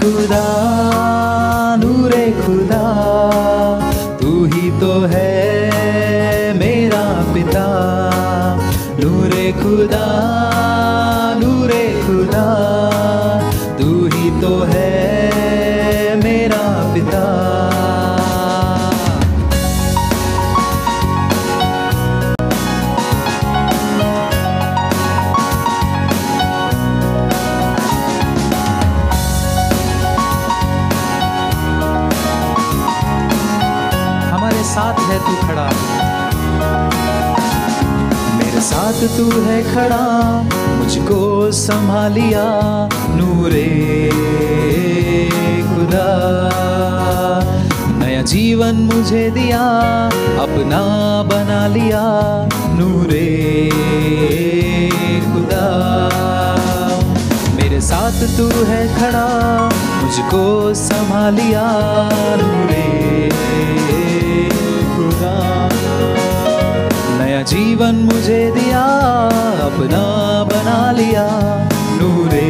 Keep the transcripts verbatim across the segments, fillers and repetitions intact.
खुदा नूरे खुदा, तू ही तो है मेरा पिता। नूरे खुदा नूरे खुदा, तू ही तो है मेरा पिता। हमारे साथ है तू खड़ा, मेरे साथ तू है खड़ा, मुझको संभालिया नूरे खुदा। नया जीवन मुझे दिया, अपना बना लिया नूरे खुदा। मेरे साथ तू है खड़ा, मुझको संभालिया नूरे खुदा। नया जीवन मुझे दिया, अपना बना लिया नूरे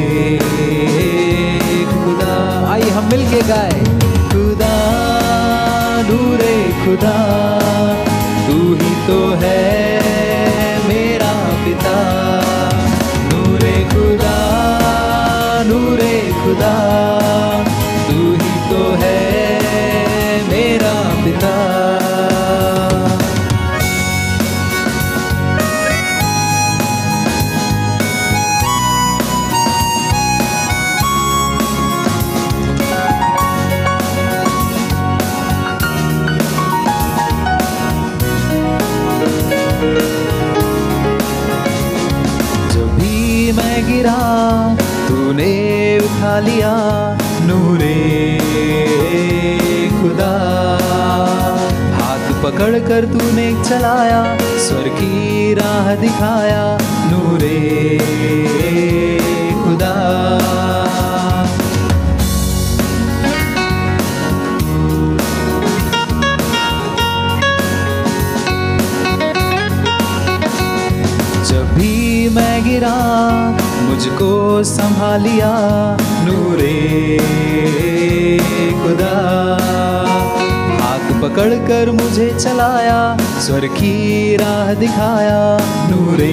खुदा। आइए हम मिलके गाए, खुदा नूरे खुदा, तू ही तो है मेरा पिता। नूरे खुदा नूरे खुदा, तू ही तो है मेरा पिता। गिरा तूने उठा लिया नूरे खुदा। हाथ पकड़ कर तूने चलाया, स्वर्ग की राह दिखाया नूरे खुदा। जब भी मैं गिरा, मुझको संभालिया नूरे खुदा। हाथ पकड़ कर मुझे चलाया, स्वर्ग की राह दिखाया नूरे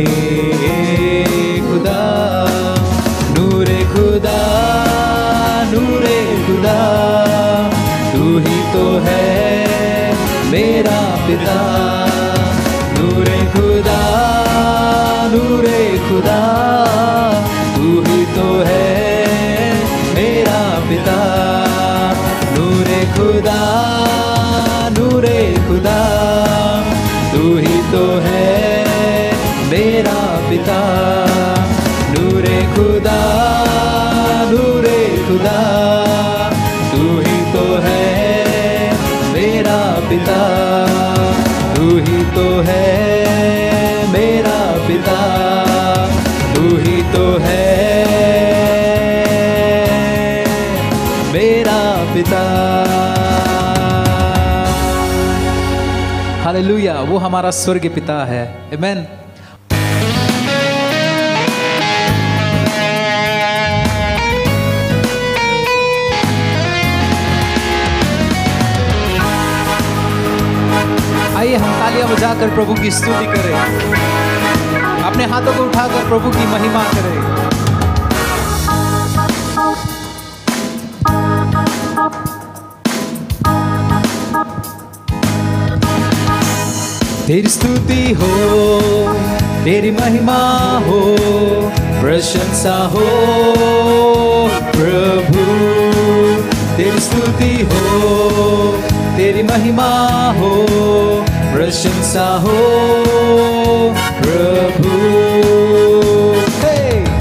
खुदा। नूरे खुदा नूरे खुदा, तू ही तो है मेरा पिता। नूरे खुदा नूरे खुदा, तू ही तो है मेरा पिता। नूरे खुदा नूरे खुदा, तू ही तो है मेरा पिता। नूरे खुदा नूरे खुदा, तू ही तो है मेरा पिता। तू ही तो है मेरा पिता, तू ही तो है मेरा पिता। हालेलुया, वो हमारा स्वर्गीय पिता है। आमेन। आइए हम तालियां बजाकर प्रभु की स्तुति करें, अपने हाथों को उठाकर प्रभु की महिमा करें। तेरी स्तुति हो, तेरी महिमा हो, प्रशंसा हो प्रभु। तेरी स्तुति हो, तेरी महिमा हो, प्रशंसा हो प्रभु। hey!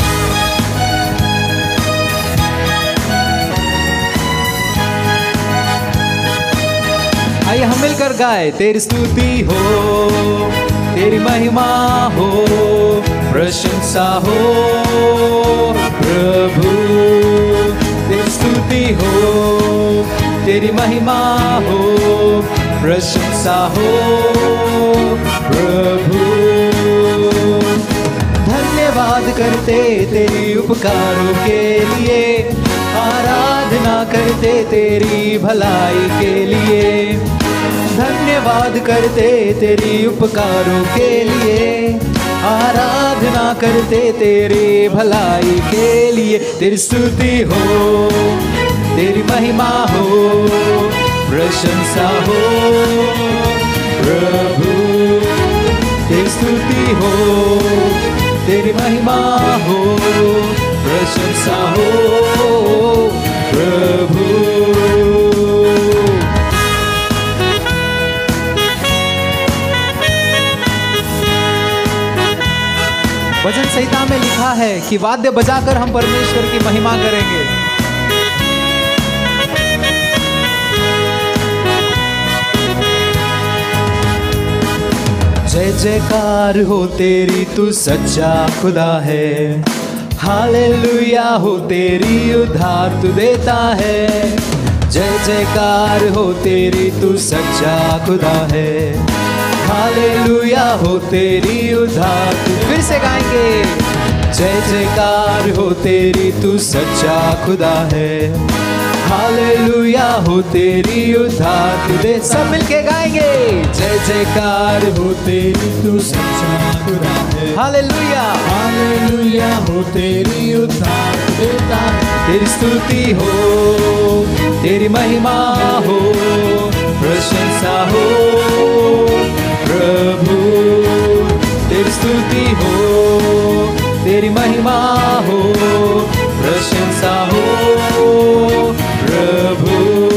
आइए हम मिलकर गाए, तेरी स्तुति हो, तेरी महिमा हो, प्रशंसा हो प्रभु। तेरी स्तुति हो, तेरी महिमा हो, प्रशंसा हो प्रभु। धन्यवाद करते तेरी उपकारों के लिए, आराधना करते तेरी भलाई के लिए, धन्यवाद करते तेरी उपकारों के लिए, आराधना करते तेरी भलाई के लिए। तेरी स्तुति हो, तेरी महिमा हो, प्रशंसा हो प्रभु। तेरी स्तुति हो, तेरी महिमा हो, प्रशंसा हो प्रभु। भजन संहिता में लिखा है कि वाद्य बजाकर हम परमेश्वर की महिमा करेंगे। जय जयकार हो तेरी, तू सच्चा खुदा है। हालेलुया हो तेरी, उद्धार तू देता है। जय जयकार हो तेरी, तू सच्चा खुदा है। हालेलुया हो तेरी, उद्धार तू। फिर से गाएंगे। जय जयकार हो तेरी, तू सच्चा खुदा है। हालेलुया हो तेरी, उद्धार तू दे। सब मिलके गाएंगे। जय जयकार हो तेरी, तू सच्चा खुदा है। हालेलुया हालेलुया हो तेरी, उद्धार तू देता है। तेरी स्तुति हो, तेरी महिमा हो, प्रशंसा हो प्रभु। तेरी स्तुति हो, तेरी महिमा हो, प्रशंसा हो प्रभु।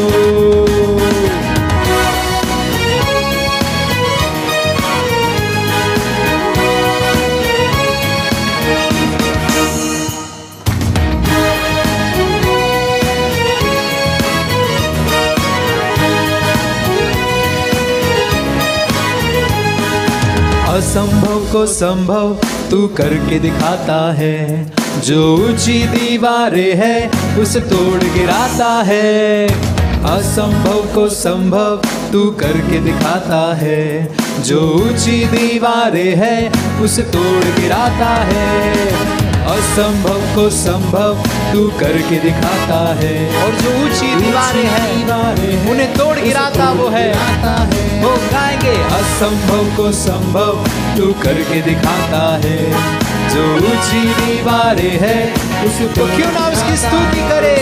असंभव को संभव तू करके दिखाता है। जो ऊंची दीवारें है उसे तोड़ गिराता है। असंभव को संभव तू करके दिखाता है। जो ऊंची दीवारें है उसे तोड़ गिराता है। असंभव को संभव तू करके दिखाता है। और जो ऊंची दीवारें हैं उन्हें तोड़ गिराता वो है। वो गाएंगे। असंभव को संभव तू करके दिखाता है। जो ऊंची दीवारें है उसे तो क्यों ना उसकी स्तुति करे।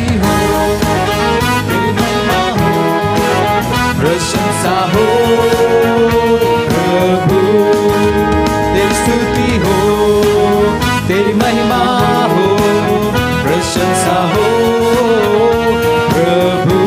प्रशंसा हो प्रभु, तेरी स्तुति हो, तेरी महिमा हो, प्रशंसा हो प्रभु।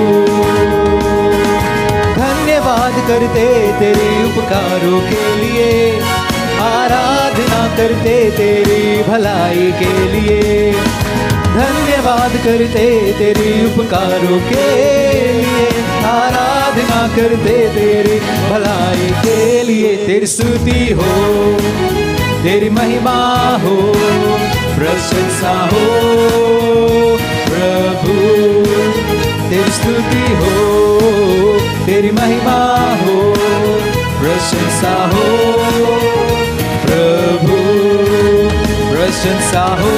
धन्यवाद करते तेरे उपकारों के लिए, आराधना करते तेरी भलाई के लिए। धन्यवाद करते तेरे उपकारों के लिए, आराधना करते तेरी भलाई के लिए। तेरी स्तुति हो, तेरी महिमा हो, प्रशंसा हो प्रभु। तेरी स्तुति हो, तेरी महिमा हो, प्रशंसा हो प्रभु। प्रशंसा हो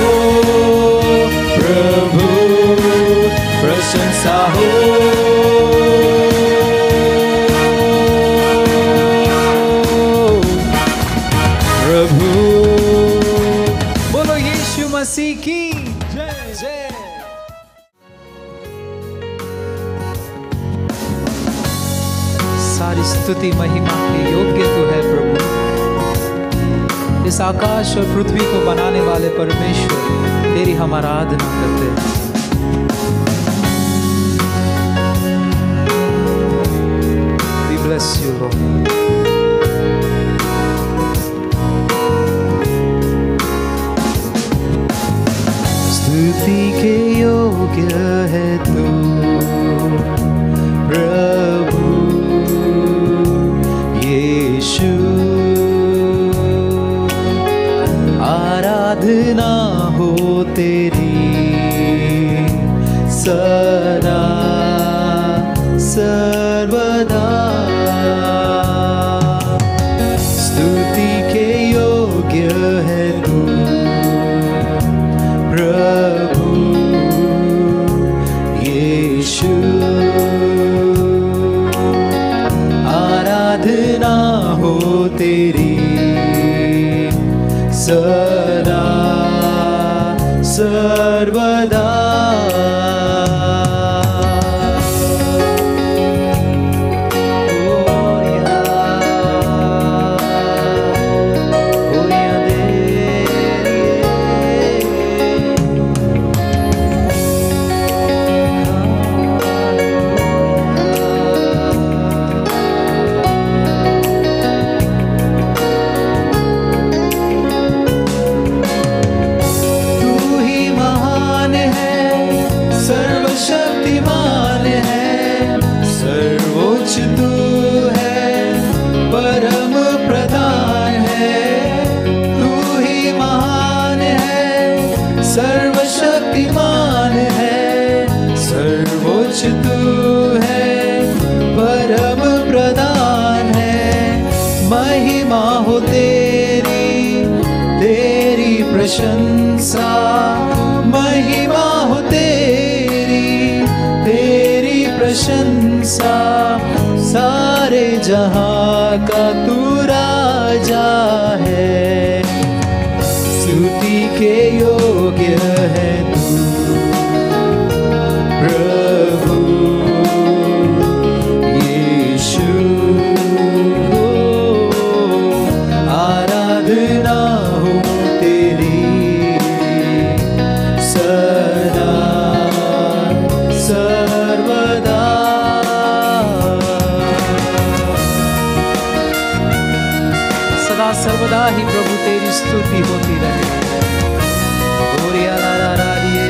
प्रभु, प्रशंसा हो प्रभु। बोलो यीशु मसीह की जय जय। सारी स्तुति महिमा के योग्य तो है प्रभु। इस आकाश और पृथ्वी को बनाने वाले परमेश्वर, तेरी हम आराधना करते हैं। We bless you, Lord. स्तुति के योग्य है तू प्रभु यीशु। आराधना हो तेरी सदा सर्वदा। आराधना हो तेरी सदा सर्वदा। सर्वशक्तिमान है, सर्वोच्च तू है, परम प्रधान है। महिमा हो तेरी, तेरी प्रशंसा, महिमा हो तेरी, तेरी प्रशंसा। सारे जहां का तू राजा है, स्तुति के योग्य है तू प्रभु यीशु। आराधना हो तेरी सदा सर्वदा। सदा सर्वदा ही प्रभु तेरी स्तुति होती रहे। गोरिया ला ला ला दिए।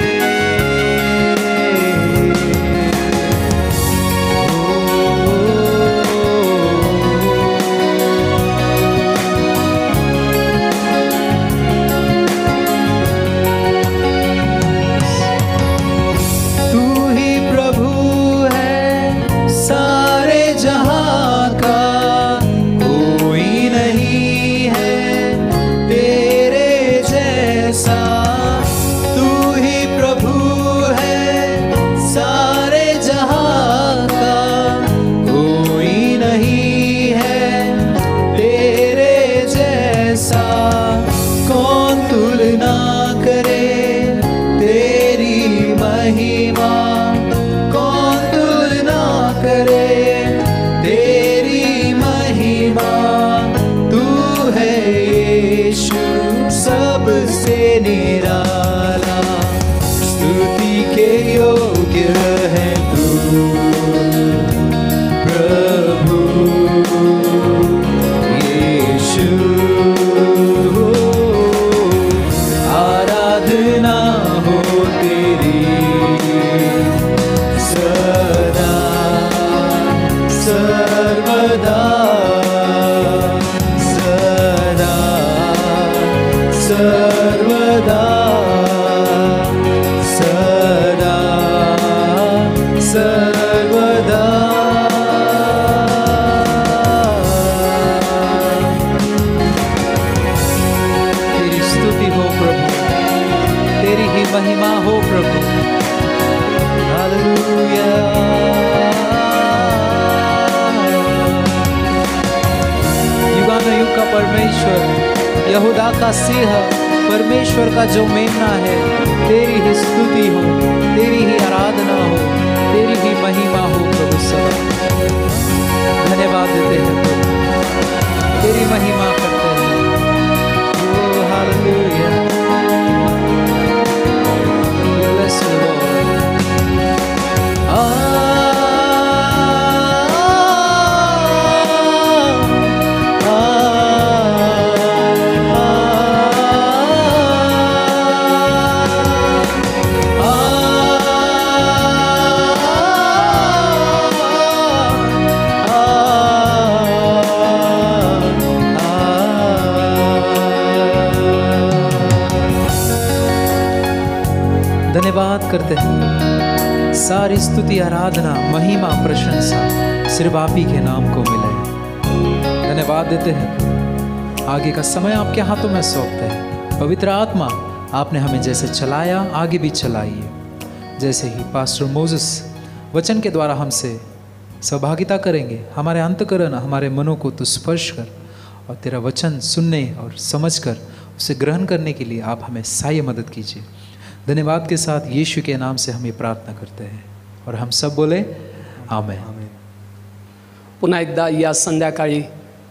तू ही प्रभु है सारे जहां का, कोई नहीं है तेरे जैसा। तू ही प्रभु है सारे जहां का, कोई नहीं है तेरे जैसा। कौन तुलना करे तेरी महिमा, कौन तुलना करे तेरी महिमा। तू है यीशु सबसे निराला, स्तुति के योग्य है तू प्रभु यीशु। आराधना हो तेरी सदा सर्वदा सदा सर्वदा सदा सर्वदा। तेरी स्तुति हो प्रभु, तेरी ही महिमा हो प्रभु। हालेलुया। युगानुयुग का परमेश्वर, यहूदा का सिंह, परमेश्वर का जो मेमना है, तेरी ही स्तुति हो, तेरी ही आराधना हो, तेरी ही महिमा हो प्रभु। सब धन्यवाद देते हैं प्रभु, तेरी महिमा करते हैं। Oh hallelujah. Bless you Lord। आ धन्यवाद करते हैं। सारी स्तुति आराधना महिमा प्रशंसा सिर्फ आप ही के नाम को मिले। धन्यवाद देते हैं। आगे का समय आपके हाथों में सौंपते हैं। पवित्र आत्मा, आपने हमें जैसे चलाया आगे भी चलाइए। जैसे ही पास्टर मोसेस वचन के द्वारा हमसे सहभागिता करेंगे, हमारे अंतःकरण हमारे मनों को तू स्पर्श कर और तेरा वचन सुनने और समझकर उसे ग्रहण करने के लिए आप हमें सहाय मदद कीजिए। धन्यवाद के साथ यीशु के नाम से हम ये प्रार्थना करते हैं और हम सब बोले आमेन। पुन्हा एकदा या संध्याकाळी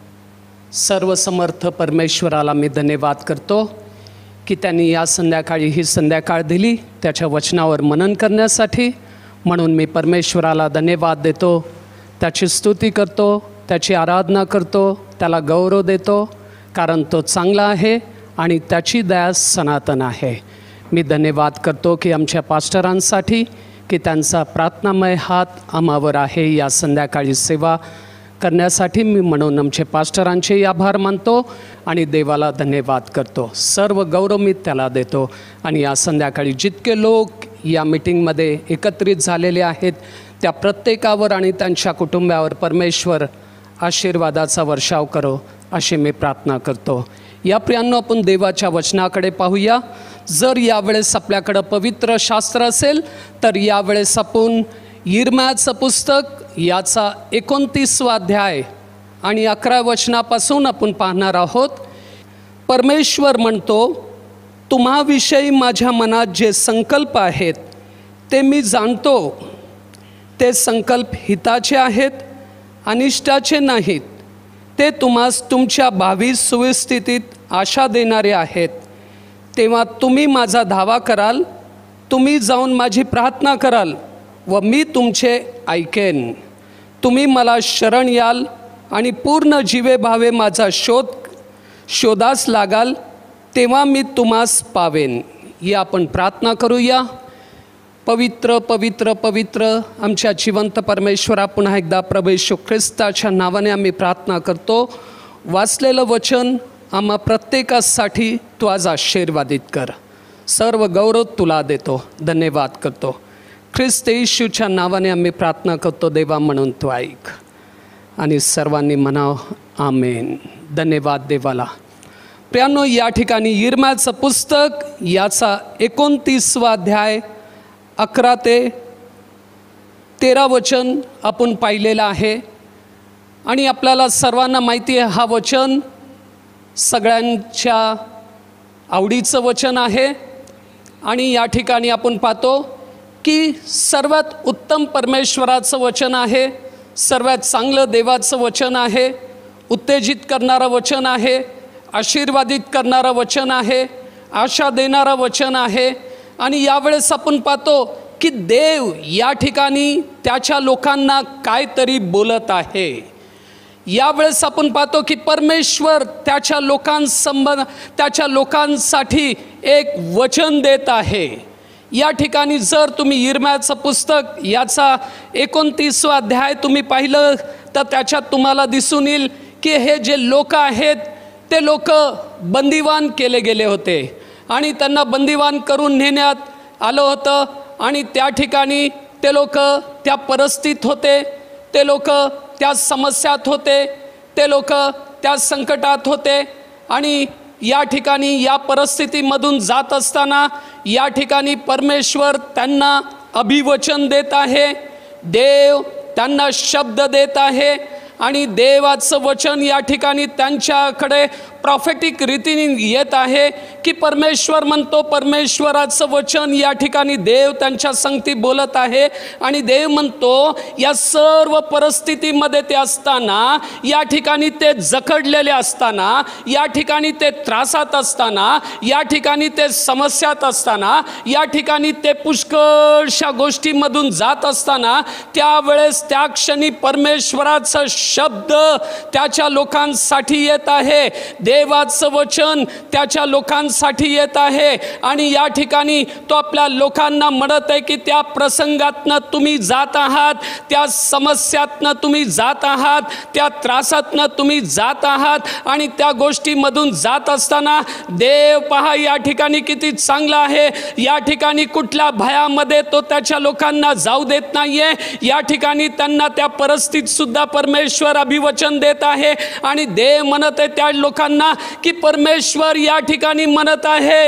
सर्वसमर्थ परमेश्वराला मी धन्यवाद करतो की त्यांनी या संध्याकाळी ही संध्याकाळ दिली त्याच्या वचनावर मनन करण्यासाठी। म्हणून मी परमेश्वराला धन्यवाद देतो, त्याची स्तुती करतो, त्याची आराधना करतो, त्याला गौरव देतो, कारण तो चांगला आहे आणि त्याची दया सनातन आहे। मी धन्यवाद करतो की आमच्या पास्टरांसाठी की त्यांचा प्रार्थनामय हात आम्हावर आहे या संध्याकाळी सेवा करण्यासाठी। मी म्हणून आमचे पास्टरांचे आभार मानतो आणि देवाला धन्यवाद करतो। सर्व गौरव मी त्याला देतो आणि या संध्याकाळी जितके लोक या मीटिंगमध्ये एकत्रित झालेले आहेत त्या प्रत्येकावर आणि त्यांच्या कुटुंबावर परमेश्वर आशीर्वादाचा वर्षाव करो अशी मी प्रार्थना करतो। या प्रियांनो, आपण देवाच्या वचनाकडे पाहूया। जर यावेळेस आपल्याकडं पवित्र शास्त्र असेल तर यावेळेस आपण यिर्मयाचं पुस्तक याचा एकोणतीसवा अध्याय आणि अकरा वचनापासून आपण पाहणार आहोत। परमेश्वर म्हणतो, तुम्हाविषयी माझ्या मनात जे संकल्प आहेत ते मी जाणतो, ते संकल्प हिताचे आहेत, अनिष्टाचे नाहीत। ते तुम्हास तुमच्या भावी सुस्थितीत आशा देणारे आहेत। तेव्हा तुम्ही माझा धावा कराल, तुम्ही जाऊन माझी प्रार्थना कराल व मी तुमचे ऐकेन। तुम्ही मला शरण याल आणि पूर्ण जीवे भावे माझा शोध शोधास लागाल, तेव्हा मी तुम्हास पावेन। या आपण प्रार्थना करूया। पवित्र पवित्र पवित्र आमच्या जिवंत परमेश्वरा, पुन्हा एकदा प्रभू येशू ख्रिस्ताच्या नावाने आम्ही प्रार्थना करतो। वाचलेलं वचन आम्हा प्रत्येकासाठी तू आज आशीर्वादित कर। सर्व गौरव तुला देतो, धन्यवाद करतो। ख्रिस्त येशूच्या नावाने आम्ही प्रार्थना करतो देवा, म्हणून तू ऐक आणि सर्वांनी म्हणाव आमेन। धन्यवाद देवाला। प्रियांनो, या ठिकाणी यिर्मयाचं पुस्तक याचा एकोणतीसवा अध्याय अकरा ते तेरा वचन आपण पाहिलेलं आहे आणि आपल्याला सर्वांना माहिती आहे हा वचन सगळ्यांच्या आवडीचं वचन आहे। आणि या ठिकाणी आपण पाहतो की सर्वात उत्तम परमेश्वराचं वचन आहे, सर्वात चांगलं देवाचं वचन आहे, उत्तेजित करणारं वचन आहे, आशीर्वादित करणारं वचन आहे, आशा देणारं वचन आहे। आणि यावेळेस आपण पाहतो की देव या ठिकाणी त्याच्या लोकांना काहीतरी बोलत आहे। यावेळेस आपण पाहतो की परमेश्वर त्याच्या लोकांसंबंध त्याच्या लोकांसाठी एक वचन देत आहे। या ठिकाणी जर तुम्ही यिर्मयाचं पुस्तक याचा एकोणतीसवा अध्याय तुम्ही पाहिलं तर त्याच्यात तुम्हाला दिसून येईल की हे जे लोक आहेत ते लोक बंदिवान केले गेले होते आणि त्यांना बंदिवान करून नेण्यात आलं होतं आणि त्या ठिकाणी ते लोक त्या परिस्थितीत होते, ते लोक त्या समस्यात होते, ते लोक त्या संकटात होते। आणि या ठिकाणी या परिस्थितीमधून जात असताना या ठिकाणी परमेश्वर त्यांना अभिवचन देत आहे, देव त्यांना शब्द देत आहे आणि देवाचं वचन या ठिकाणी त्यांच्याकडे प्रॉफेटिक रीतीने येत आहे की परमेश्वर म्हणतो, परमेश्वराचं वचन या ठिकाणी देव त्यांच्या संगती बोलत आहे आणि देव म्हणतो या सर्व परिस्थितीमध्ये ते असताना, या ठिकाणी ते जखडलेले असताना, या ठिकाणी ते त्रासात असताना, या ठिकाणी ते समस्यात असताना, या ठिकाणी ते पुष्कळशा गोष्टीमधून जात असताना त्यावेळेस त्या क्षणी परमेश्वराचं शब्द त्याच्या लोकांसाठी येत आहे, देवाचं वचन त्याच्या लोकांसाठी येत आहे आणि या ठिकाणी तो आपल्या लोकांना म्हणत आहे की त्या प्रसंगातनं तुम्ही जात आहात, त्या समस्यातनं तुम्ही जात आहात, त्या त्रासातनं तुम्ही जात आहात आणि त्या गोष्टीमधून जात असताना देव पहा या ठिकाणी किती चांगला आहे। या ठिकाणी कुठल्या भयामध्ये तो त्याच्या लोकांना जाऊ देत नाहीये, या ठिकाणी त्यांना त्या परिस्थितीत सुद्धा परमेश्वर अभिवचन देत आहे आणि देव म्हणत आहे त्या लोकांना की परमेश्वर या ठिकाणी म्हणत आहे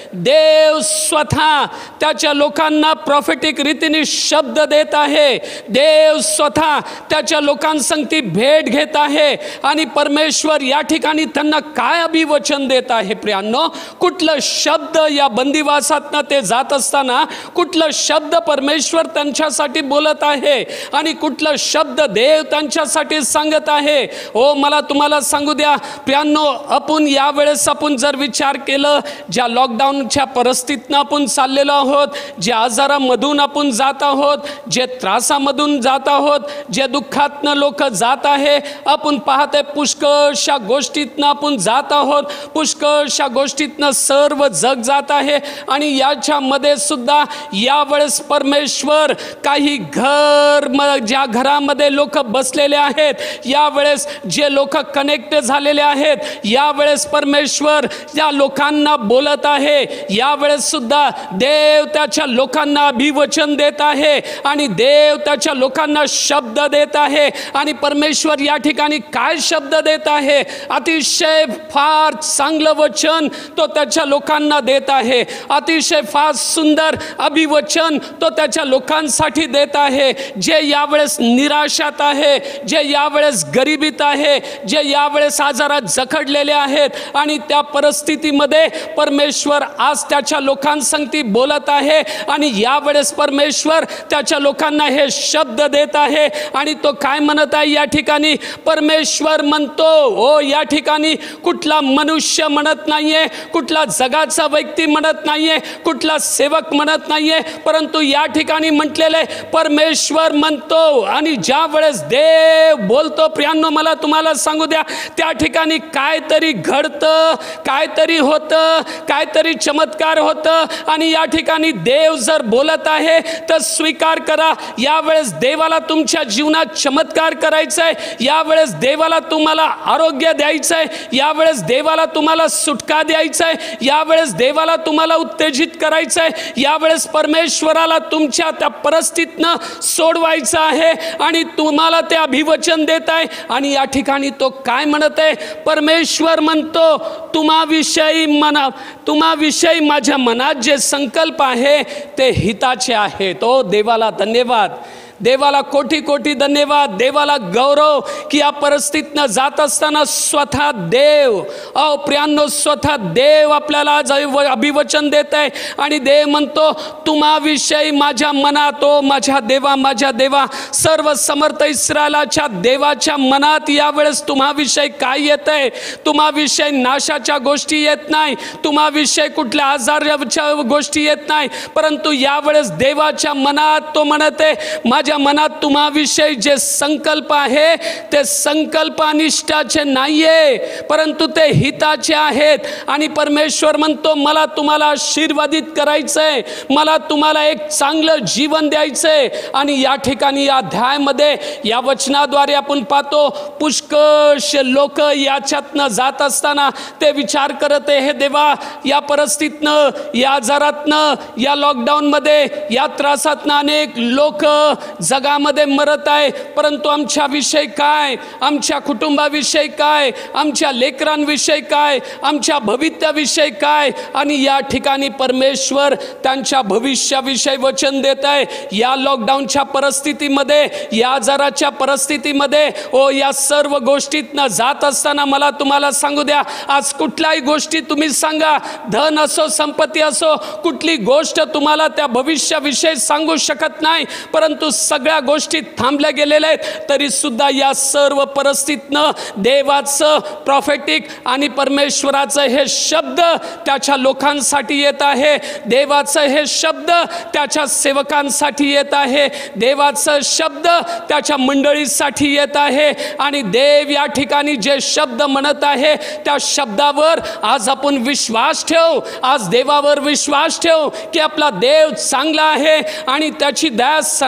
देव स्वतः त्याच्या लोकांना प्रॉफिटिक रीतीने शब्द देत आहे. देव स्वतः त्याच्या लोकांसंगती भेट घेत आहे आणि परमेश्वर या ठिकाणी त्यांना काय अभिवचन देत आहे प्रियांनो? कुठलं शब्द या बंदिवासातनं ते जात असताना कुठलं शब्द परमेश्वर त्यांच्यासाठी बोलत आहे आणि कुठलं शब्द देव त्यांच्यासाठी सांगत आहे. हो, मला तुम्हाला सांगू द्या प्रियांनो, आपण यावेळेस आपण जर विचार केलं, ज्या लॉकडाऊनच्या परिस्थितीनं आपण चाललेलो आहोत, ज्या आजारामधून आपण जात आहोत, जे त्रासामधून जात आहोत, जे दुःखातनं लोक जात आहे, आपण पाहते पुष्कळशा गोष्टीतनं आपण जात आहोत, पुष्कळशा गोष्टीतनं सर्व जग जात आहे. आणि याच्यामध्ये सुद्धा यावेळेस परमेश्वर काही घर म ज्या घरामध्ये लोक बसलेले आहेत, यावेळेस जे लोक कनेक्ट झालेले आहेत, यावेळेस परमेश्वर या लोकांना बोलत आहे. यावेळेस सुद्धा देव त्याच्या लोकांना अभिवचन देत आहे आणि देव त्याच्या लोकांना शब्द देत आहे. आणि परमेश्वर या ठिकाणी काय शब्द देत आहे? अतिशय फार चांगलं वचन तो त्याच्या लोकांना देत आहे. अतिशय फार सुंदर अभिवचन तो त्याच्या लोकांसाठी देत आहे, जे यावेळेस निराशात आहे, जे यावेळेस गरिबीत आहे, जे यावेळेस आजारात जखडलेले आहेत. आणि त्या परिस्थितीमध्ये परमेश्वर आज त्याच्या लोकांसंगती बोलत आहे आणि यावेळेस परमेश्वर त्याच्या लोकांना हे शब्द देत आहे. आणि तो काय म्हणत आहे या ठिकाणी? परमेश्वर म्हणतो, हो, या ठिकाणी कुठला मनुष्य म्हणत नाहीये, कुठला जगाचा व्यक्ती म्हणत नाहीये, कुठला सेवक म्हणत नाहीये, परंतु या ठिकाणी म्हटलेले परमेश्वर म्हणतो. आणि ज्या वेळेस देव बोलतो प्रियांनो, मला तुम्हाला सांगू द्या, त्या ठिकाणी काहीतरी घडतं, काहीतरी होतं, काहीतरी चमत्कार होतं. आणि या ठिकाणी देव जर बोलत आहे तर स्वीकार करा. यावेळेस देवाला तुमच्या जीवनात चमत्कार करायचा आहे, यावेळेस देवाला तुम्हाला आरोग्य द्यायचं आहे, यावेळेस देवाला तुम्हाला सुटका द्यायचा आहे, यावेळेस देवाला तुम्हाला उत्तेजित करायचं आहे, यावेळेस परमेश्वराला तुमच्या त्या परिस्थितीनं सोडवायचं आहे आणि तुम्हाला ते अभिवचन देत आहे. आणि या ठिकाणी तो काय म्हणत आहे? परमेश्वर म्हणतो, तुम्हाविषयी मना तुम्हाविषयी माझ्या मनात जे संकल्प आहे ते हिताचे आहेत. ओ देवाला धन्यवाद, देवाला कोटी कोटी धन्यवाद, देवाला गौरव की या परिस्थितीनं जात असताना स्वतः देव, अहो प्रियांनो, स्वतः देव आपल्याला आज अभिवचन देत आहे. आणि देव म्हणतो, तुम्हाविषयी माझ्या मनात, ओ माझ्या देवा, माझ्या देवा, सर्व समर्थ इस्रायलाच्या देवाच्या मनात यावेळेस तुम्हाविषयी काय येत आहे? तुम्हाविषयी नाशाच्या गोष्टी येत नाही, तुम्हाविषयी कुठल्या आजाराच्या गोष्टी येत नाही, परंतु यावेळेस देवाच्या मनात तो म्हणत आहे, माझ्या मनात तुम्हाविषयी जे संकल्प आहे ते संकल्प अनिष्टाचे नाहीये, परंतु ते हिताचे आहेत. आणि परमेश्वर म्हणतो, मला तुम्हाला आशीर्वादित करायचंय, मला तुम्हाला एक चांगलं जीवन द्यायचंय. आणि या ठिकाणी या अध्यायामध्ये या वचनाद्वारे आपण पाहतो, पुष्कळशे लोक याच्यातनं जात असताना ते विचार करत आहे, हे देवा, या परिस्थितीनं, या आजारातनं, या लॉकडाऊनमध्ये, या त्रासातनं अनेक लोक जगामध्ये मरत आहे, परंतु आमच्या विषयी काय? आमच्या कुटुंबाविषयी काय? आमच्या लेकरांविषयी काय? आमच्या भविष्याविषयी काय? आणि या ठिकाणी परमेश्वर त्यांच्या भविष्याविषयी वचन देत आहे. या लॉकडाऊनच्या परिस्थितीमध्ये, या आजाराच्या परिस्थितीमध्ये, ओ या सर्व गोष्टीतनं जात असताना मला तुम्हाला सांगू द्या, आज कुठल्याही गोष्टी तुम्ही सांगा, धन असो, संपत्ती असो, कुठली गोष्ट तुम्हाला त्या भविष्याविषयी सांगू शकत नाही, परंतु सगळ्या गोष्टी थांबल्या गेलेल्या आहेत. तरी सुद्धा या सर्व परिस्थितीनं देवाचं प्रॉफेटिक आणि परमेश्वराचं हे शब्द त्याच्या लोकांसाठी येत आहे, देवाचं हे शब्द त्याच्या सेवकांसाठी येत आहे, देवाचं शब्द त्याच्या मंडळीसाठी येत आहे. आणि देव या ठिकाणी जे शब्द म्हणत आहे त्या शब्दावर आज आपण विश्वास ठेव, आज देवावर विश्वास ठेव की आपला देव चांगला आहे आणि त्याची दया सनातन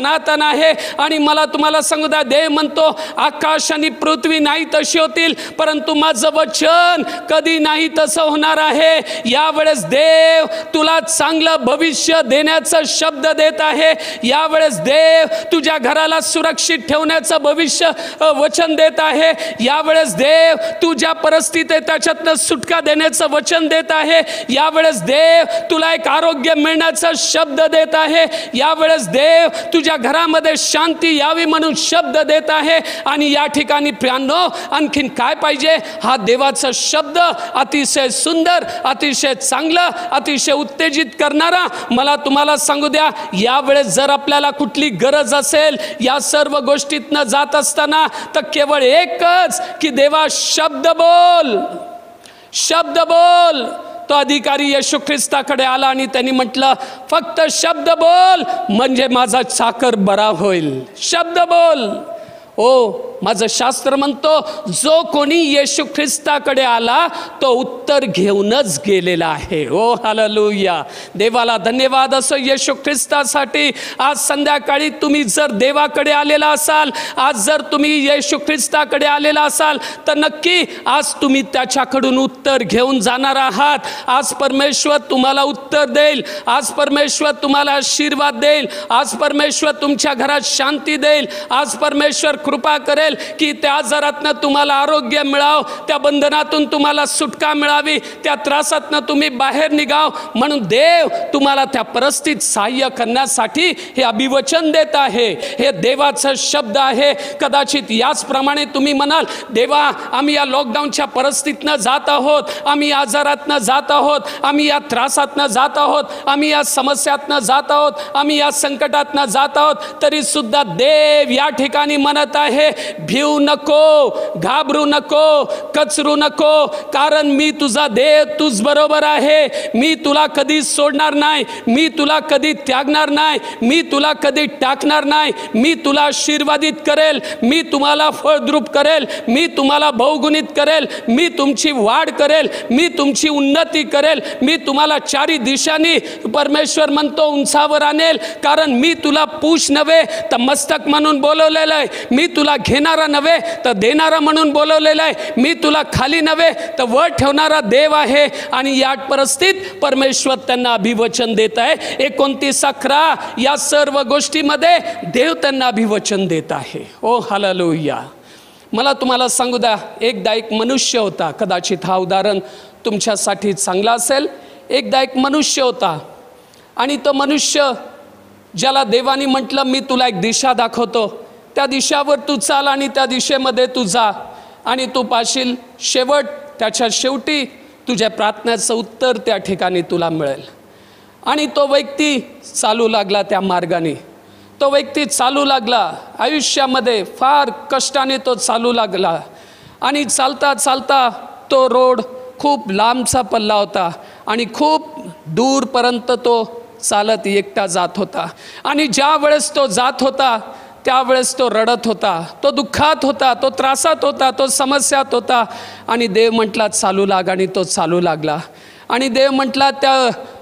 आहे. आणि मला तुम्हाला सांगू द्या, देव म्हणतो आकाश आणि पृथ्वी नाही तशी होतील, परंतु माझं वचन कधी नाही तसं होणार आहे. यावेळेस देव तुला चांगलं भविष्य देण्याचा शब्द देत आहे. यावेळेस देव तुझ्या घराला सुरक्षित ठेवण्याचं भविष्य वचन देत आहे. यावेळेस देव तुझ्या परिस्थितीत त्याच्यातनं सुटका देण्याचं वचन देत आहे. यावेळेस देव तुला एक आरोग्य मिळण्याचा शब्द देत आहे. यावेळेस देव तुझ्या घरामध्ये शांती यावी म्हणून शब्द देत आहे. आणि या ठिकाणी प्रियांनो, आणखीन काय पाहिजे? हा देवाचा शब्द अतिशय सुंदर, अतिशय चांगलं, अतिशय उत्तेजित करणारा. मला तुम्हाला सांगू द्या, यावेळेस जर आपल्याला कुठली गरज असेल या सर्व गोष्टीतनं जात असताना, तर केवळ एकच की देवा शब्द बोल, शब्द बोल. तो अधिकारी येशू ख्रिस्ताकडे आला आणि त्यांनी म्हटलं, फक्त शब्द बोल म्हणजे माझा चाकर बरा होईल. शब्द बोल. ओ, माझं शास्त्र म्हणतो, जो कोणी येशू ख्रिस्ताकडे आला तो उत्तर घेऊनच गेलेला आहे. ओ हालेलुया, देवाला धन्यवाद असो येशू ख्रिस्तासाठी. आज संध्याकाळी तुम्ही जर देवाकडे आलेला असाल, आज जर तुम्ही येशू ख्रिस्ताकडे आलेला असाल, तर नक्की आज तुम्ही त्याच्याकडून उत्तर घेऊन जाणार आहात. आज परमेश्वर तुम्हाला उत्तर देईल. आज परमेश्वर तुम्हाला आशीर्वाद देईल. आज परमेश्वर तुमच्या घरात शांती देईल. आज परमेश्वर कृपा करेल की त्या आजारातनं तुम्हाला आरोग्य मिळावं, त्या बंधनातून तुम्हाला सुटका मिळावी, त्या त्रासातनं तुम्ही बाहेर निघाव. म्हणून देव तुम्हाला त्या परिस्थितीत सहाय्य करण्यासाठी हे अभिवचन देत आहे. हे देवाचा शब्द आहे. कदाचित याचप्रमाणे तुम्ही म्हणाल, देवा आम्ही या लॉकडाऊनच्या परिस्थितीतनं जात आहोत, आम्ही आजारातनं जात आहोत, आम्ही या त्रासातनं जात आहोत, आम्ही या समस्यातनं जात आहोत, आम्ही या संकटातनं जात आहोत. तरी सुद्धा देव या ठिकाणी म्हणत आहे, भिऊ नको, घाबरू नको, कचरू नको, कारण मी तुझा देव तुझ बरोबर आहे. मी तुला कधी सोडणार नाही, मी तुला कधी त्यागणार नाही, मी तुला कधी टाकणार नाही. मी तुला आशीर्वादित करेल, मी तुम्हाला फळद्रूप करेल, मी तुम्हाला बहुगुणित करेल, मी तुमची वाढ करेल, मी तुमची उन्नती करेल, मी तुम्हाला चारी दिशांनी परमेश्वर म्हणतो उंचावर आणेल. कारण मी तुला पूछ नव्हे तर मस्तक म्हणून बोलवलेलं आहे. मी तुला घेणारा नव्हे तर देणारा म्हणून बोलवलेला आहे. मी तुला खाली नव्हे तर वर ठेवणारा देव आहे. आणि या परिस्थितीत परमेश्वर त्यांना अभिवचन देत आहे. एकोणतीस अकरा या सर्व गोष्टीमध्ये देव त्यांना अभिवचन देत आहे. Oh hallelujah. मला तुम्हाला सांगू द्या, एकदा एक मनुष्य होता. कदाचित हा उदाहरण तुमच्यासाठी चांगला असेल. एकदा एक मनुष्य होता आणि तो मनुष्य ज्याला देवाने म्हटलं, मी तुला एक दिशा दाखवतो, त्या दिशावर तू चाल आणि त्या दिशेमध्ये तू जा आणि तू पाशील शेवट, त्याच्या शेवटी तुझ्या प्रार्थनेचं उत्तर त्या ठिकाणी तुला मिळेल. आणि तो व्यक्ती चालू लागला त्या मार्गाने. तो व्यक्ती चालू लागला आयुष्यामध्ये फार कष्टाने तो चालू लागला. आणि चालता चालता तो रोड खूप लांबचा पल्ला होता आणि खूप दूरपर्यंत तो चालत एकटा जात होता. आणि ज्या वेळेस तो जात होता त्यावेळेस तो रडत होता, तो दुःखात होता, तो त्रासात होता, तो समस्यात होता. आणि देव म्हटला चालू लाग. आणि तो चालू लागला. आणि देव म्हटला त्या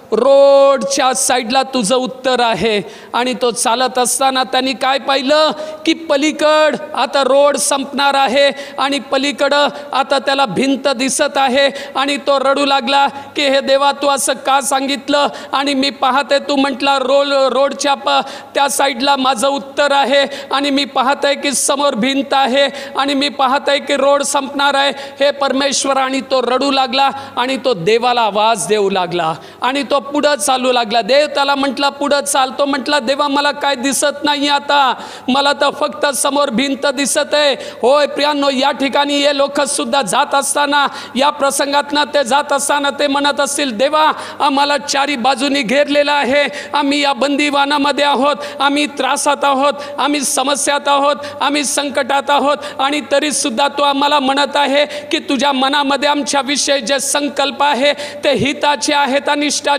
रोडच्या साईडला तुझं उत्तर आहे. आणि तो चालत असताना त्यांनी काय पाहिलं की पलीकड आता रोड संपणार आहे आणि पलीकडं आता त्याला भिंत दिसत आहे. आणि तो रडू लागला की हे देवा तू असं का सांगितलं. आणि मी पाहते तू म्हटला रोड रोडच्या प त्या साईडला माझं उत्तर आहे. आणि मी पाहतंय की समोर भिंत आहे आणि मी पाहतंय की रोड संपणार आहे. हे परमेश्वर. आणि तो रडू लागला आणि तो देवाला आवाज देऊ लागला. आणि तो पुढं चालू लागला. देव त्याला म्हटला पुढं चाल. तो म्हटला देवा मला काय दिसत नाही, आता मला तर फक्त समोर भिंत दिसत आहे. होय प्रियांनो, या ठिकाणी हे लोक सुद्धा जात असताना, या प्रसंगातनं ते जात असताना ते म्हणत असतील, देवा आम्हाला चारी बाजूनी घेरलेलं आहे, आम्ही या बंदीवानामध्ये आहोत, आम्ही त्रासात आहोत, आम्ही समस्यात आहोत, आम्ही संकटात आहोत. आणि तरी सुद्धा तो आम्हाला म्हणत आहे की तुझ्या मनामध्ये आमच्या विषयी जे संकल्प आहे ते हिताचे आहेत, अनिष्टाचे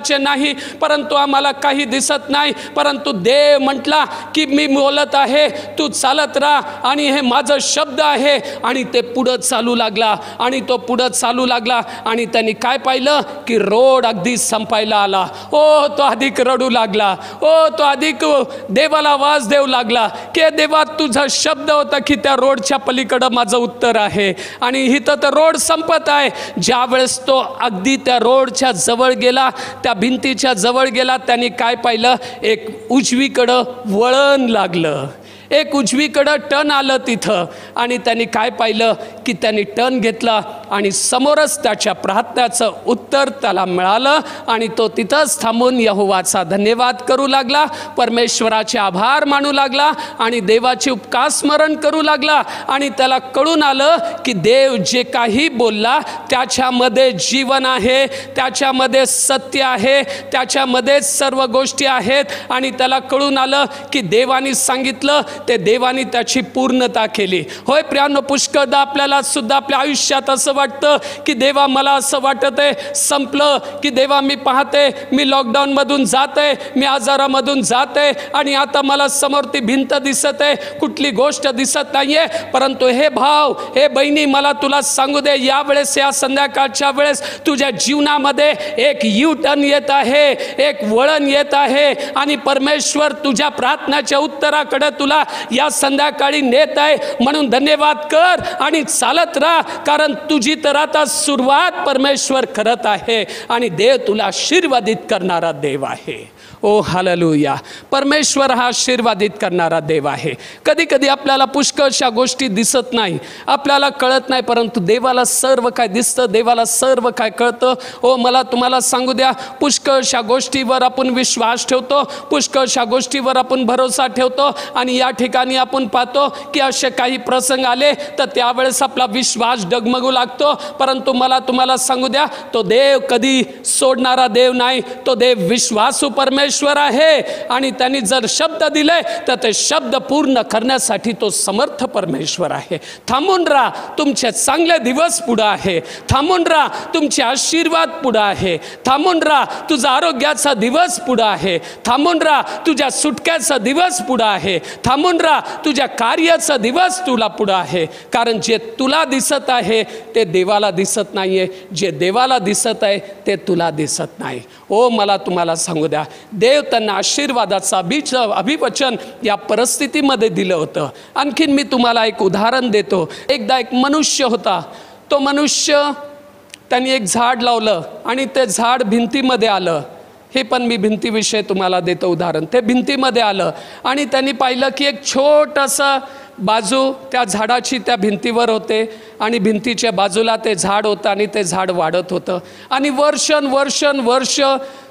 दिसायचे नाही, परंतु आम्हाला काही दिसत नाही, परंतु देव म्हटला की मी बोलत आहे, तू चालत राहा आणि हे माझं शब्द आहे. आणि ते पुढं चालू लागला आणि तो पुढं चालू लागला आणि त्यांनी काय पाहिलं की रोड अगदी संपायला आला. ओ तो अधिक रडू लागला, ओ तो अधिक देवाला आवाज देऊ लागला की देवा तुझा शब्द होता की त्या रोडच्या पलीकडं माझं उत्तर आहे आणि इथं तर रोड संपत आहे. ज्या वेळेस तो अगदी त्या रोडच्या जवळ गेला, त्या भिंतीच्या जवळ गेला, त्यांनी काय पाहिलं, एक उजवीकडं वळण लागलं, एक उजवीकडं टर्न आलं तिथं. आणि त्यांनी काय पाहिलं की त्यांनी टर्न घेतला आणि समोरच त्याच्या प्रार्थनेचं उत्तर त्याला मिळालं आणि तो तिथंच थांबून यहोवाचा धन्यवाद करू लागला, परमेश्वराचे आभार मानू लागला आणि देवाचे उपकार स्मरण करू लागला. आणि त्याला कळून आलं की देव जे काही बोलला त्याच्यामध्ये जीवन आहे, त्याच्यामध्ये सत्य आहे, त्याच्यामध्ये सर्व गोष्टी आहेत. आणि त्याला कळून आलं की देवाने सांगितलं ते देवाने त्याची पूर्णता केली. होय प्रियानो, पुष्कळदा आपल्याला सुद्धा आपल्या आयुष्यात असं वाटतं की देवा मला असं वाटत आहे संपलं, की देवा मी पाहते मी लॉकडाऊनमधून जाते, मी आजारामधून जाते आणि आता मला समोर ती भिंत दिसत आहे, कुठली गोष्ट दिसत नाही आहे. परंतु हे भाव, हे बहिणी, मला तुला सांगू दे, यावेळेस या संध्याकाळच्या वेळेस तुझ्या जीवनामध्ये एक यू टर्न येत आहे, एक वळण येत आहे आणि परमेश्वर तुझ्या प्रार्थनेच्या उत्तराकडे तुला या संध्याकाळी नेत आहे. म्हणून धन्यवाद कर आणि चालत राहा, कारण तुझी तर आता सुरुवात परमेश्वर करत आहे आणि देव तुला आशीर्वादित करणारा देव आहे. Oh hallelujah. परमेश्वर हा आशीर्वादित करणारा देव आहे. कधी कधी आपल्याला पुष्कळशा गोष्टी दिसत नाही, आपल्याला कळत नाही, परंतु देवाला सर्व काय दिसतं, देवाला सर्व काय कळतं. ओ मला तुम्हाला सांगू द्या, पुष्कळशा गोष्टीवर आपण विश्वास ठेवतो, पुष्कळशा गोष्टीवर आपण भरोसा ठेवतो आणि या ठिकाणी आपण पाहतो की असे काही प्रसंग आले तर त्यावेळेस आपला विश्वास डगमगू लागतो. परंतु मला तुम्हाला सांगू द्या, तो देव कधी सोडणारा देव नाही, तो देव विश्वासू परमेश्वर आहे आणि त्यांनी जर शब्द दिले तर ते शब्द पूर्ण करण्यासाठी तो समर्थ परमेश्वर आहे. थांबून राहा, तुमचे चांगले दिवस पुढे आहे. थांबून राहा, तुमचे आशीर्वाद पुढे आहे. थांबून राहा, तुझा आरोग्याचा दिवस पुढे आहे. थांबून राहा, तुझ्या सुटक्याचा दिवस पुढे आहे. थांबून राहा, तुझ्या कार्याचा दिवस तुला पुढे आहे. कारण जे तुला दिसत आहे ते देवाला दिसत नाहीये, जे देवाला दिसत आहे ते तुला दिसत नाही. ओ मला तुम्हाला सांगू द्या, देव त्यांना आशीर्वादाचा बीज अभिवचन या परिस्थितीमध्ये दिलं होतं. आणखीन मी तुम्हाला एक उदाहरण देतो. एकदा एक मनुष्य होता. तो मनुष्य त्यांनी एक झाड लावलं आणि ते झाड भिंतीमध्ये आलं. हे पण मी भिंतीविषयी तुम्हाला देतो उदाहरण. ते भिंतीमध्ये आलं आणि त्यांनी पाहिलं की एक छोटंसं बाजू त्या झाडाची त्या भिंतीवर होते आणि भिंतीच्या बाजूला ते झाड होतं आणि ते झाड वाढत होतं आणि वर्षन वर्षन वर्ष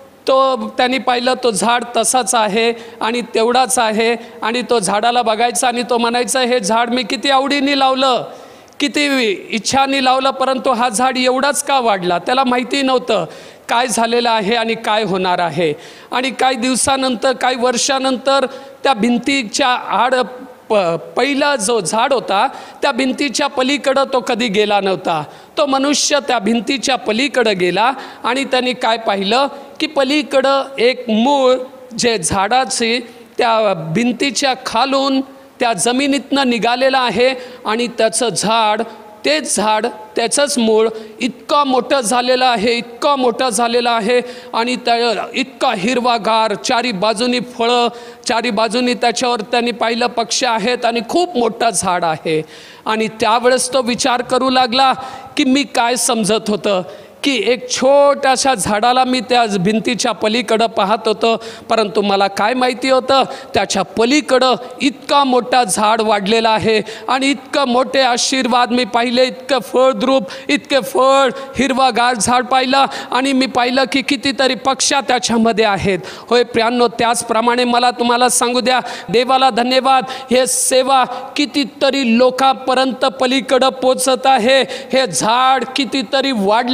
तो त्यांनी पाहिलं तो झाड तसाच आहे आणि तेवढाच आहे आणि तो झाडाला बघायचा आणि तो म्हणायचा, हे झाड मी किती आवडीने लावलं, किती इच्छाने लावलं, परंतु हा झाड एवढाच का वाढला. त्याला माहिती नव्हतं काय झालेलं आहे आणि काय होणार आहे. आणि काही दिवसानंतर, काही वर्षानंतर त्या भिंतीच्या आड प पहिला जो झाड होता त्या भिंतीच्या पलीकडं तो कधी गेला नव्हता. तो मनुष्य त्या भिंतीच्या पलीकडं गेला आणि त्यांनी काय पाहिलं की पलीकडं एक मूळ जे झाडाचे त्या भिंतीच्या खालून त्या जमिनीतनं निघालेलं आहे आणि त्याचं झाड, तेच झाड, त्याचंच मूळ इतका मोठं झालेलं आहे, इतका मोठं झालेलं आहे आणि त्या इतका हिरवागार, चारी बाजूनी फळं, चारी बाजूनी त्याच्यावर त्यांनी पाहिलं पक्षी आहेत आणि खूप मोठं झाड आहे. आणि त्यावेळेस तो विचार करू लागला की मी काय समजत होतं की एक छोट्याशा झाडाला मी त्या भिंतीच्या पलीकडं पाहत होतो, परंतु मला काय माहिती होतं त्याच्या पलीकडं इतका मोठा झाड वाढलेला आहे आणि इतकं मोठे आशीर्वाद मी पाहिले, इतकं फळद्रूप, इतके फळ, हिरवागार झाड पाहिलं आणि मी पाहिलं की कितीतरी पक्ष्या त्याच्यामध्ये आहेत. होय प्रियांनो, त्याचप्रमाणे मला तुम्हाला सांगू द्या, देवाला धन्यवाद, हे सेवा कितीतरी लोकांपर्यंत पलीकडं पोचत आहे. हे झाड कितीतरी वाढलं गेलेलं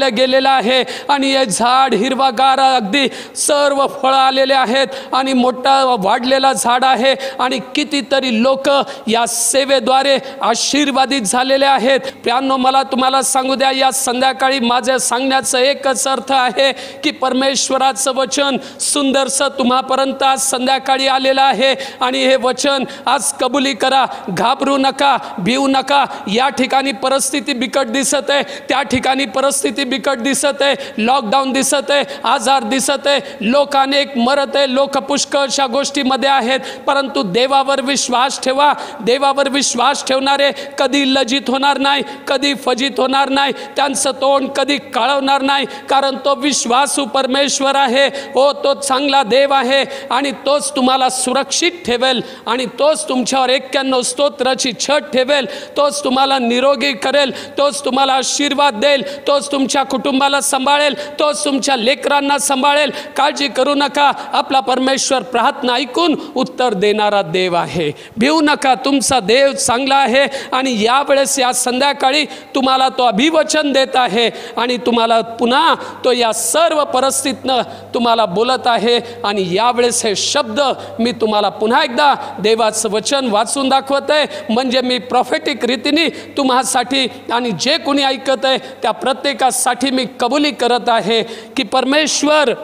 आलेला आहे आणि हे झाड हिरवागार अगदी सर्व फळं आलेले आहेत आणि मोठा वाढलेला झाड आहे आणि कितीतरी लोक या सेवेद्वारे आशीर्वादित झालेले आहेत. प्रियांनो, मला तुम्हाला सांगू द्या, या संध्याकाळी माझ्या सांगण्याचं एकच अर्थ आहे की परमेश्वराचं वचन सुंदरसं तुम्हापर्यंत आज संध्याकाळी आलेलं आहे आणि हे वचन आज कबुली करा. घाबरू नका, भिवू नका. या ठिकाणी परिस्थिती बिकट दिसत आहे, त्या ठिकाणी परिस्थिती बिकट दिसत आहे, लॉकडाऊन दिसत आहे, आजार दिसत आहे, लोक अनेक मरत आहे, लोक पुष्कळशा गोष्टीमध्ये आहेत, परंतु देवावर विश्वास ठेवा. देवावर विश्वास ठेवणारे कधी लज्जित होणार नाही, कधी फजित होणार नाही, त्यांचं तोंड कधी काळवणार नाही, कारण तो विश्वासू परमेश्वर आहे. हो, तो चांगला देव आहे आणि तोच तुम्हाला सुरक्षित ठेवेल आणि तोच तुमच्यावर एक्क्याण्णव स्तोत्राची छट ठेवेल, तोच तुम्हाला निरोगी करेल, तोच तुम्हाला आशीर्वाद देईल, तोच तुमच्या कुटुंबाला सांभाळेल, तोच तुमच्या लेकरांना सांभाळेल. काळजी करू नका, आपला परमेश्वर प्रार्थना ऐकून उत्तर देणारा देव आहे. भिवू नका, तुमचा देव चांगला आहे आणि यावेळेस या संध्याकाळी तुम्हाला तो अभिवचन देत आहे आणि तुम्हाला पुन्हा तो या सर्व परिस्थितीनं तुम्हाला बोलत आहे. आणि यावेळेस हे शब्द मी तुम्हाला पुन्हा एकदा देवाचं वचन वाचून दाखवत आहे, म्हणजे मी प्रॉफेटिक रीतीने तुम्हासाठी आणि जे कोणी ऐकत आहे त्या प्रत्येकासाठी मी कबुली करत आहे की परमेश्वर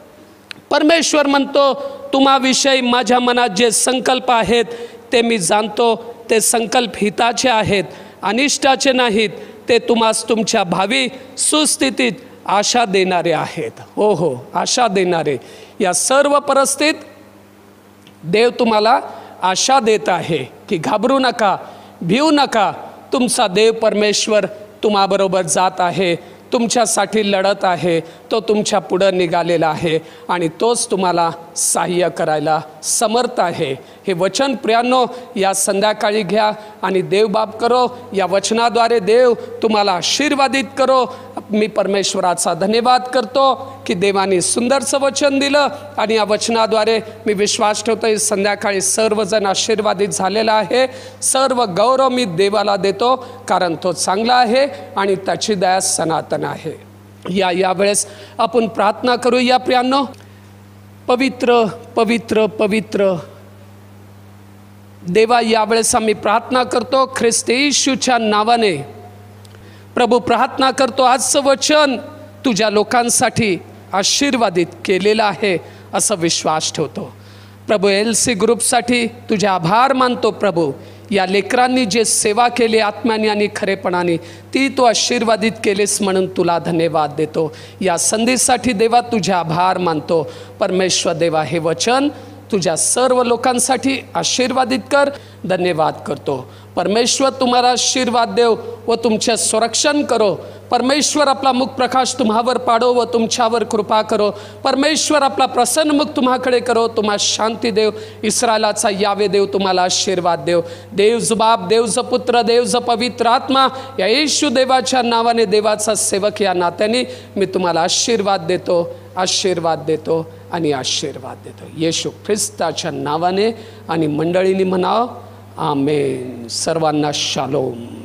परमेश्वर म्हणतो, तुम्हाविषयी माझ्या मनात जे संकल्प आहेत ते मी जाणतो. ते संकल्प हिताचे आहेत, अनिष्टाचे नाहीत. ते तुम्हास तुमच्या भावी सुस्थितीत आशा देणारे आहेत. हो हो, आशा देणारे. या सर्व परिस्थितीत देव तुम्हाला आशा देत आहे की घाबरू नका, भिवू नका. तुमचा देव परमेश्वर तुम्हाबरोबर जात आहे, तुमच्यासाठी लढत आहे, तो तुमच्या पुढं निघालेला आहे आणि तोच तुम्हाला सहाय्य करायला समर्थ आहे. हे वचन प्रियांनो या संध्याकाळी घ्या आणि देव बाप करो. या वचनाद्वारे देव तुम्हाला आशीर्वादित करो. मी परमेश्वराचा धन्यवाद करतो की देवाने सुंदरचं वचन दिलं आणि या वचनाद्वारे मी विश्वास ठेवतो संध्याकाळी सर्वजण आशीर्वादित झालेला आहे. सर्व गौरव मी देवाला देतो, कारण तो चांगला आहे आणि त्याची दया सनातन आहे. या यावेळेस आपण प्रार्थना करूया प्रियांनो. पवित्र पवित्र पवित्र देवा, यावेळेस आम्ही प्रार्थना करतो ख्रिस्त येशूच्या नावाने. प्रभू, प्रार्थना करतो आजचं वचन तुझ्या लोकांसाठी आशीर्वादित केलेलं आहे असं विश्वास ठेवतो. प्रभू, एल सी ग्रुपसाठी तुझे आभार मानतो. प्रभू, या लेकरांनी जे सेवा केली आत्म्याने आणि खरेपणाने ती तू आशीर्वादित केलीस म्हणून तुला धन्यवाद देतो. या संधीसाठी देवा तुझे आभार मानतो. परमेश्वर देवा, हे वचन तुझ्या सर्व लोकांसाठी आशीर्वादित कर. धन्यवाद करतो. परमेश्वर तुम्हाला आशीर्वाद देव व तुमचे संरक्षण करो. परमेश्वर आपला मुख प्रकाश तुम्हावर पाडो व तुमच्यावर कृपा करो. परमेश्वर आपला प्रसन्न मुख तुम्हाकडे करो. तुम्हा शांती देव. इस्रायलाचा यावे देव तुम्हाला आशीर्वाद देव. देव ज बाप, देव ज पुत्र, देव ज पवित्र आत्मा, या येशू देवाच्या नावाने देवाचा सेवक या नात्याने मी तुम्हाला आशीर्वाद देतो, आशीर्वाद देतो आणि आशीर्वाद देतो येशू ख्रिस्ताच्या नावाने. आणि मंडळींनी म्हणावं आमेन. सर्वांना शालोम.